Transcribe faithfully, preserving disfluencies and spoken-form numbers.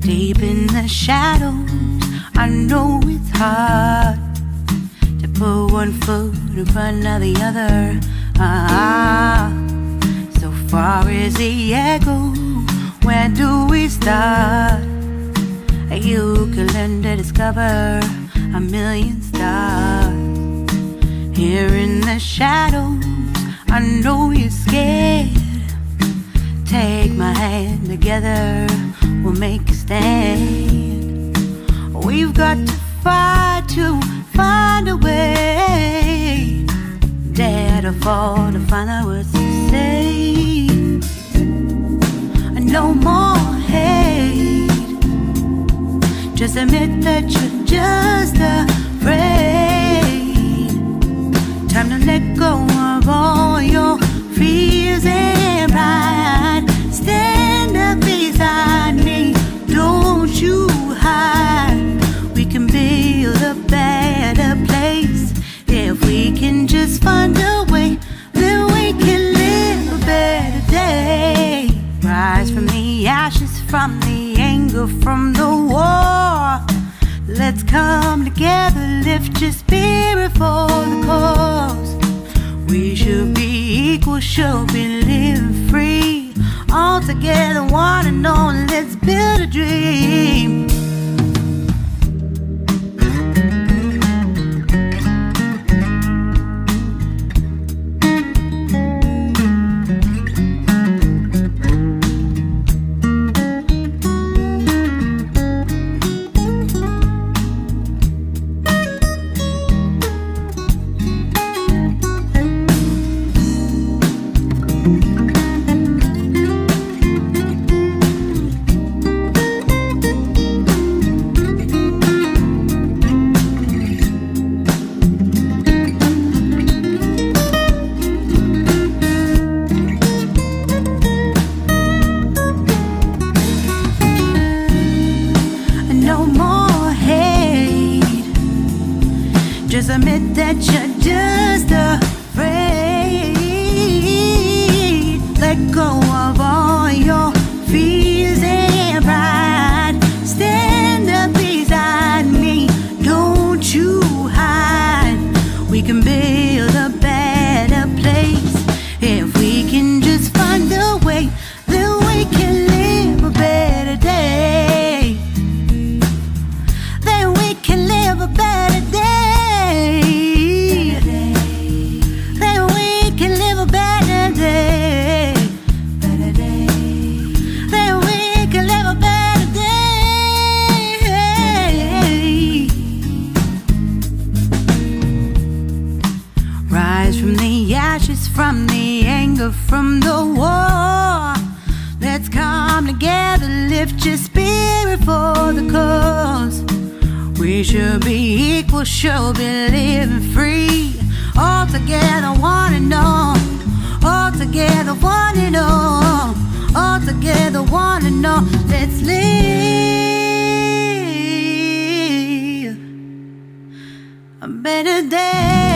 Deep in the shadows, I know it's hard to put one foot in front of the other. Ah, so far as the echo, where do we start? You can learn to discover a million stars. Here in the shadows, I know you're scared. Take my hand, together we'll make a stand. We've got to fight to find a way. Dare to fall to find out what to say. No more hate. Just admit that you're just afraid. Time to let go of all your fears and pride. Stand up beside me, don't you hide. We can build a better place. If we can just find a way, then we can live a better day. Rise from the ashes, from the anger, from the war. Let's come together, lift your spirit for the cause. We should be equal, should be living free. All together, one and all, let's build a dream. Just admit that you're just afraid. Let go of all your fears and pride. Stand up beside me, don't you hide. We can build a better place. If we can just find a way, then we can live a better day. Then we can live a better day. From the ashes, from the anger, from the war. Let's come together, lift your spirit for the cause. We should be equal, should be living free. All together, one and all. All together, one and all. All together, one and all. Let's live a better day.